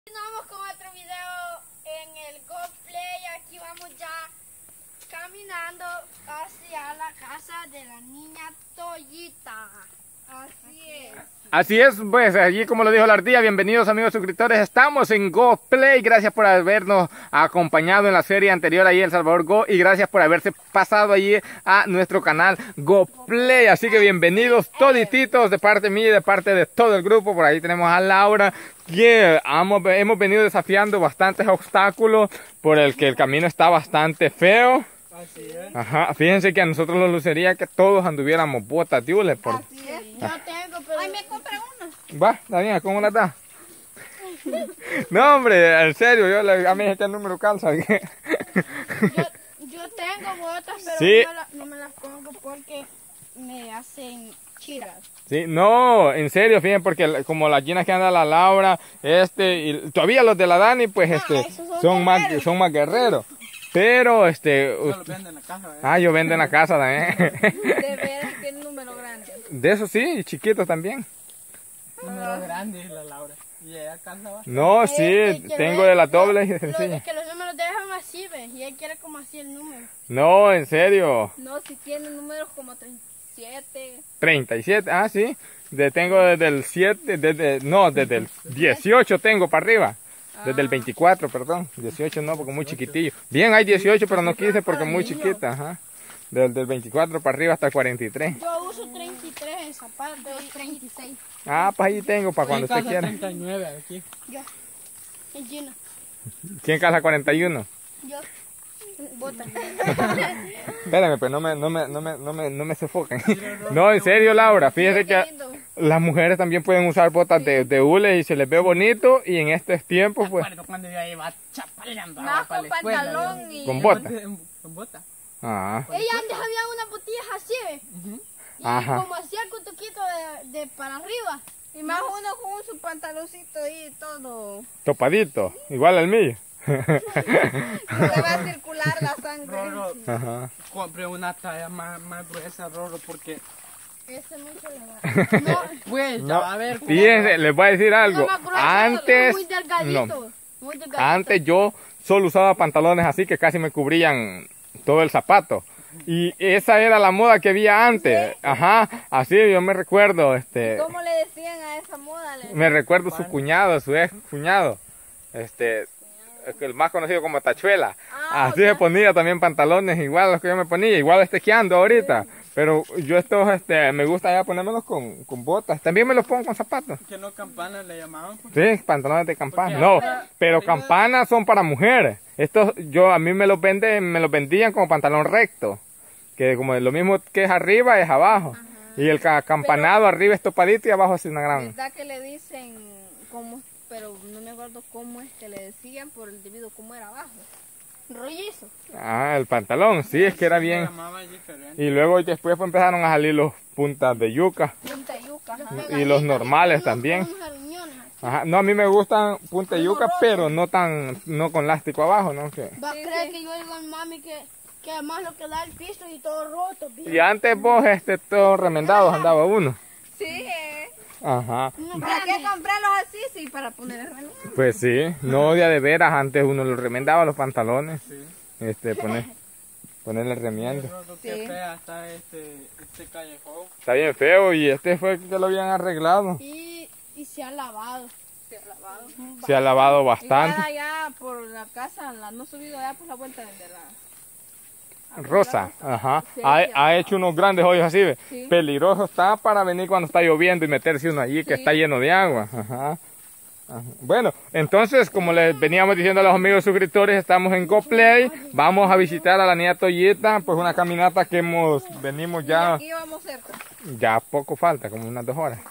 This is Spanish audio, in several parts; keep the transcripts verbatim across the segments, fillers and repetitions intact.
Continuamos con otro video en el GoPlay. Aquí vamos ya caminando hacia la casa de la niña Toyita. Así es. Así es, pues allí como lo dijo la ardilla, bienvenidos amigos suscriptores, estamos en GoPlay, gracias por habernos acompañado en la serie anterior ahí El Salvador Go y gracias por haberse pasado allí a nuestro canal GoPlay, así que bienvenidos todititos de parte mía y de parte de todo el grupo. Por ahí tenemos a Laura, que hemos, hemos venido desafiando bastantes obstáculos por el que el camino está bastante feo. Así es. Ajá, fíjense que a nosotros nos lucería que todos anduviéramos botas de hule por... Así es. Yo tengo, pero... Ay, me compré una. Va, está bien, ¿cómo la da? No, hombre, en serio, yo le, a mí es que el número calza. Yo, yo tengo botas, pero Sí. no, la- no me las pongo porque me hacen chiras. Sí, no, en serio, fíjense, porque como las llenas que anda la Laura, este, y todavía los de la Dani, pues, este, esos son son más, guerreros. son más guerreros. Pero, este, No lo usted- venden en la caja, ¿verdad? ah, yo vendo en la casa también. De veras que el número grande. De eso sí, y chiquitos también. Número grande, la Laura. Y ella calza va. No, Es sí, que tengo ve- de la doble y lo- de lo- sencilla. Es que los números dejan así, ¿ves? Y él quiere como así el número. No, en serio. No, si tiene números como treinta y siete. treinta y siete, ah, sí. De, tengo desde el siete, desde, no, desde el dieciocho tengo para arriba. Desde el veinticuatro, perdón. dieciocho no, porque muy chiquitillo. Bien, hay dieciocho, pero no quise porque muy chiquita, ajá. Desde el veinticuatro para arriba hasta el cuarenta y tres. Yo uso treinta y tres en zapatos y treinta y seis. Ah, pues ahí tengo para cuando usted quiera. treinta y nueve aquí. Yo. En Gina. ¿Quién casa cuarenta y uno? Yo. Bota. Espérame, pues no me, no me, no me, no me, no me sofoquen. No, en serio, Laura, fíjese que las mujeres también pueden usar botas de, de hule y se les ve bonito y en estos tiempos, pues, Recuerdo cuando yo iba chapaleando Más para con la escuela, pantalón ¿verdad? y... con botas. Con bota. Ah, Ella antes había unas botillas así, ¿ves? Y Ajá. como hacía el cutuquito de, de para arriba. Y más uno con su pantaloncito y todo. topadito, igual al mío. Se va a circular la sangre. Roro, Ajá. compré una talla más, más gruesa, Roro, porque... Ese mucho le va. No, Pues, ya No, va a ver. cómo- fíjense, les voy a decir algo. no más grueso, Antes, muy delgadito. no, Muy delgadito. antes yo solo usaba pantalones así que casi me cubrían todo el zapato. Y esa era la moda que había antes. Ajá, así yo me recuerdo, este, ¿Cómo le decían a esa moda? Le- me recuerdo su cuñado, su ex cuñado, este, el más conocido como Tachuela. Ah, Así se ponía también pantalones igual a los que yo me ponía, igual estequeando ahorita. Pero yo estos, este, me gusta ya ponérmelos con, con botas. También me los pongo con zapatos. Que no campanas le llamaban. Pues. Sí, pantalones de campana. Porque No, ahora- pero ahorita- campanas son para mujeres. Estos, yo, a mí me los venden, me los vendían como pantalón recto. Que como lo mismo que es arriba es abajo. Y el ca- campanado arriba es topadito y abajo es una gran. ¿Verdad que le dicen cómo? Pero no me acuerdo cómo es que le decían por el debido cómo era abajo. Rollizo. Ah, el pantalón, sí, es que era Se bien. llamaba diferente. Y luego después pues, empezaron a salir los puntas de yuca. Punta yuca. Y los normales también. Ajá, no, a mí me gustan punta de yuca, pero no tan, no con elástico abajo, ¿no? Que... Va a creer que yo digo a mami que, que además lo que da el piso y todo roto. Y antes vos, este, todos remendados andaba uno. Sí. Ajá. ¿Para qué comprarlos así? Sí, para poner el remiendo. Pues sí, no de a de veras, antes uno los remendaba los pantalones, Sí. este, poner, ponerle remiendo. Roro, qué fea está este, este callejón. Está bien feo y este fue que lo habían arreglado. Y, y se ha lavado. Se ha lavado. Se ha lavado Igual bastante. allá por la casa, la, no he subido allá por la vuelta de la... Rosa, ajá, Sí, ha, sí, ha hecho unos grandes hoyos así, ¿ve? Sí. Peligroso está para venir cuando está lloviendo y meterse uno allí que Sí. está lleno de agua. Ajá. Ajá. Bueno, entonces, como les veníamos diciendo a los amigos suscriptores, estamos en GoPlay, vamos a visitar a la niña Toyita, pues una caminata que hemos, venimos ya, Aquí vamos cerca. ya poco falta, como unas dos horas.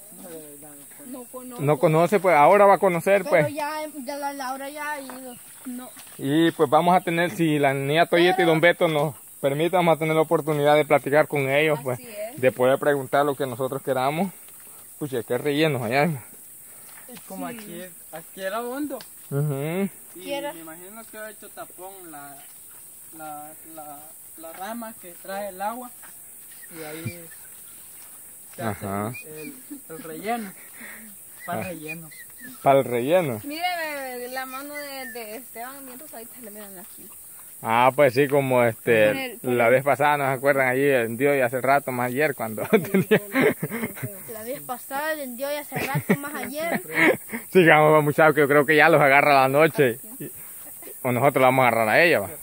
No conozco. No conoce, pues ahora va a conocer, Pero pues, ya, ya la Laura ya ha ido. No. y pues vamos a tener, si la niña Toyita y don Beto nos permiten, vamos a tener la oportunidad de platicar con ellos, pues, Así es. de poder preguntar lo que nosotros queramos. Pucha, qué rellenos allá. Como aquí, aquí era hondo. Ujú. Y Quiera. me imagino que ha hecho tapón la, la, la, la rama que trae el agua. Y ahí se hace Ajá. el, el relleno. Para relleno. Para el relleno. Mire la mano de, de Esteban, bien rosadita, le miran aquí. Ah, pues sí, como este, Con el- con la el- vez pasada, ¿no se acuerdan allí en Dios y hace rato, más ayer, cuando tenía... La vez pasada vendió y hace rato más ayer. Sigamos, muchachos, que yo creo que ya los agarra la noche. Y- o nosotros la vamos a agarrar a ella, va.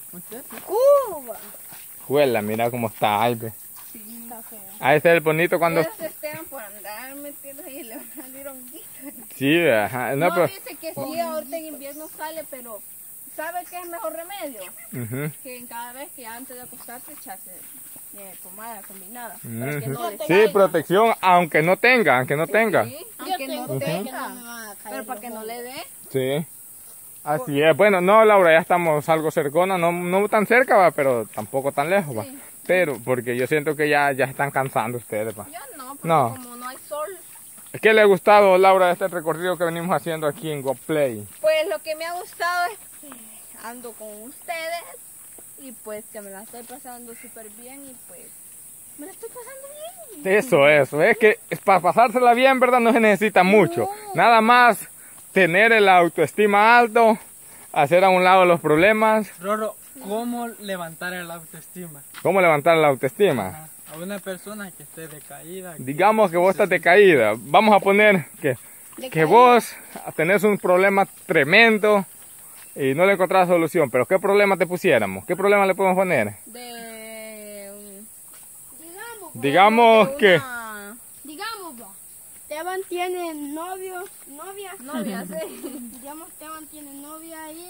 Cuba. Juela, mira cómo está, ay, ve. Está feo. Ah, este es el bonito cuando... Es Esteban por andar metido ahí, le van a salir honguitos. Sí, ajá, no, No, pero... dice que sí, ahorita en invierno sale, pero ¿sabe qué es el mejor remedio? Ujú. Que en cada vez que antes de acostarte echase eh, pomada combinada. Para que Ujú. no le Sí, caiga. protección, aunque no tenga, aunque no tenga. Sí, Yo aunque tengo no fe que tenga. no me van a caer Pero para los que no le dé. Sí. Así es. Bueno, no, Laura, ya estamos algo cercona, no, no tan cerca, va, pero tampoco tan lejos, va. Sí. Pero, porque yo siento que ya, ya están cansando ustedes, va. Yo no, porque No. como no hay sol. ¿Qué le ha gustado, Laura, de este recorrido que venimos haciendo aquí en GoPlay? Pues lo que me ha gustado es que ando con ustedes y pues que me la estoy pasando súper bien y pues me la estoy pasando bien. Eso, eso. Es que es para pasársela bien, ¿verdad? No se necesita mucho. No. Nada más tener el autoestima alto, hacer a un lado los problemas. Roro, ¿cómo levantar el autoestima? ¿Cómo levantar la autoestima? Ajá. A una persona que esté decaída. Digamos que vos estás decaída. Vamos a poner que, que vos tenés un problema tremendo y no le encontrás solución. Pero ¿qué problema te pusiéramos? ¿Qué problema le podemos poner? De, um, Digamos, Digamos de que... una digamos, va. Esteban tiene novio, novia. novia, sí, Digamos, Esteban tiene novia y...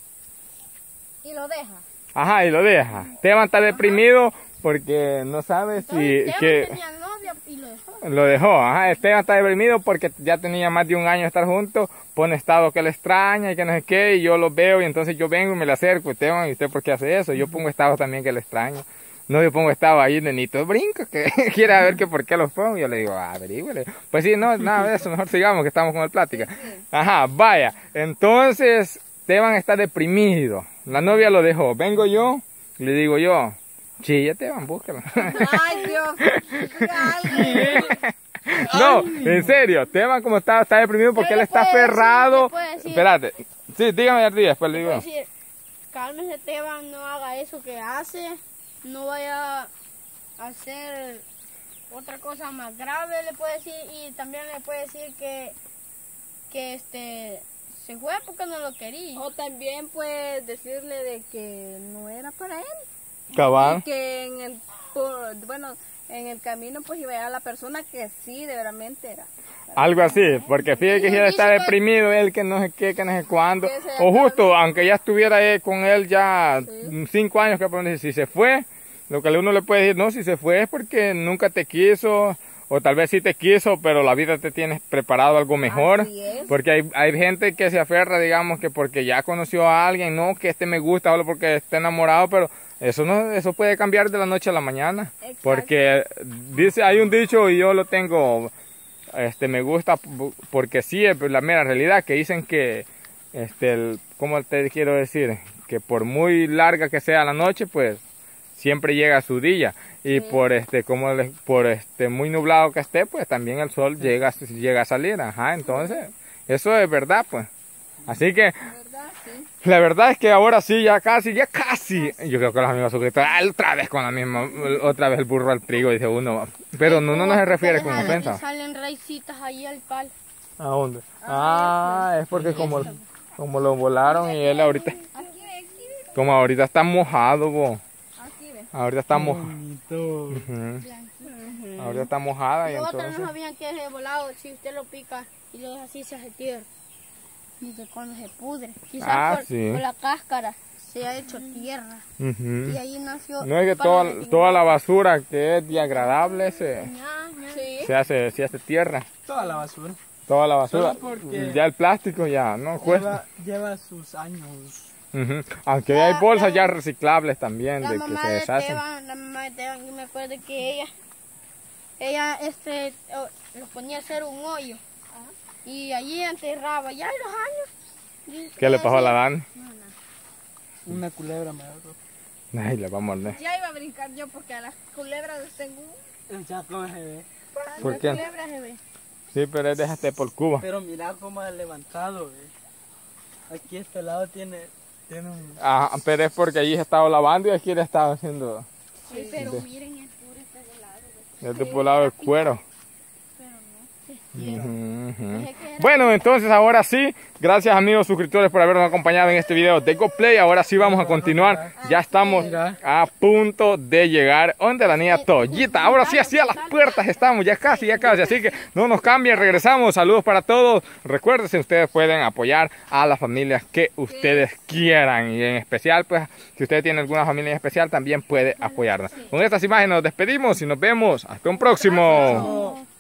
y lo deja. Ajá, y lo deja. Esteban está deprimido porque no sabe Entonces, si... Esteban que tenía novia y lo dejó. Lo dejó. Ajá, Esteban está deprimido porque ya tenía más de un año de estar juntos. Pone estado que le extraña y que no sé qué. Y yo lo veo y entonces yo vengo y me le acerco. Esteban, ¿y usted por qué hace eso? Yo pongo estado también que le extraño. No, yo pongo estado ahí, nenito, brinco, que quiere ver que por qué los pongo. Yo le digo, ah, averígüele. Pues sí, no, nada de eso, mejor sigamos que estamos con el plática. Ajá, vaya. Entonces, Esteban está deprimido. La novia lo dejó. Vengo yo, le digo yo, chilla, Esteban, búscalo. Ay, Dios, alguien. No, en serio, Esteban como está, está deprimido porque Pero él le está puede decir, aferrado. le puede decir. Espérate, sí, dígame Ardilla, después le digo. Es decir, cálmese Esteban, no haga eso que hace, no vaya a hacer otra cosa más grave, le puede decir, y también le puede decir que, que este se fue porque no lo quería. O también pues decirle de que no era para él. Cabal. Y que en el, por- bueno, en el camino pues iba a llegar la persona que sí, de veramente era. Algo así, porque fíjate que si él está Dice que- deprimido, él que no sé qué, que no sé cuándo, Que se o justo, aunque ya estuviera él con él ya Sí. cinco años, que podemos decir, si se fue, lo que uno le puede decir, no, si se fue es porque nunca te quiso, o tal vez sí te quiso, pero la vida te tiene preparado algo mejor, Así es. porque hay, hay gente que se aferra, digamos, que porque ya conoció a alguien, no, que este me gusta, solo porque está enamorado, pero eso no, eso puede cambiar de la noche a la mañana, Exacto. porque dice, hay un dicho y yo lo tengo, este, me gusta p- porque sí es la mera realidad, que dicen que, este, el, ¿cómo te quiero decir? Que por muy larga que sea la noche, pues siempre llega su día, y por este, como le- por este muy nublado que esté, pues también el sol llega, llega a salir, ajá, entonces, eso es verdad, pues. Así que, ¿Verdad? Sí. la verdad es que ahora sí, ya casi, ya casi. Yo creo que los amigos suscriptores, ah, otra vez con la misma, otra vez el burro al trigo, dice uno. Pero no, no, no se refiere como Salen- ofensa. Salen raicitas ahí al palo. ¿A dónde? Ah, es porque como, como lo volaron y él ahorita, Aquí ve, aquí ve, como ahorita está mojado, bo. aquí ve. Ahorita está mojado. Bonito. Ahorita está mojada y Los otros no entonces. sabían que es volado, si usted lo pica y lo deja así se hace tierra. Y que cuando se pudre, quizás Ah, por, sí. por la cáscara se ha hecho tierra. Ujú. Y ahí nació... No es que para toda, la- toda la basura que es desagradable se, Ña, ña. Sí. se hace, se hace tierra. Toda la basura. Toda la basura. Solo porque- Ya el plástico ya no cuesta. Lleva, lleva sus años. Ujú. Aunque hay bolsas ya reciclables también La de que mamá se de deshacen. Esteban, la mamá de Esteban, yo me acuerdo que ella, ella este, oh, lo ponía a hacer un hoyo. Y allí enterraba, ya en los años. y ¿Qué le ella pasó a la decía, Dan? Una culebra me agarró. Ay, le va a morder. Ya iba a brincar yo porque a las culebras les tengo un... Ya como se ve. ¿Por "La qué? culebra se ve". Sí, pero es de este por Cuba. Pero mira cómo ha levantado, ve. Aquí este lado tiene, tiene un... Ah, pero es porque allí se estaba lavando y aquí le estaba haciendo... Sí, pero miren, el puro está de lado. Este por lado del cuero. Pero no. Ujú, ujú. Bueno, entonces ahora sí, gracias amigos suscriptores por habernos acompañado en este video de GoPlay. Ahora sí vamos a continuar, ya estamos a punto de llegar donde la niña Toyita. Ahora sí, hacia las puertas estamos, ya casi, ya casi, así que no nos cambien, regresamos. Saludos para todos. Recuerden, ustedes pueden apoyar a las familias que ustedes quieran, y en especial, pues, si usted tiene alguna familia en especial, también puede apoyarnos. Con estas imágenes nos despedimos y nos vemos hasta un próximo.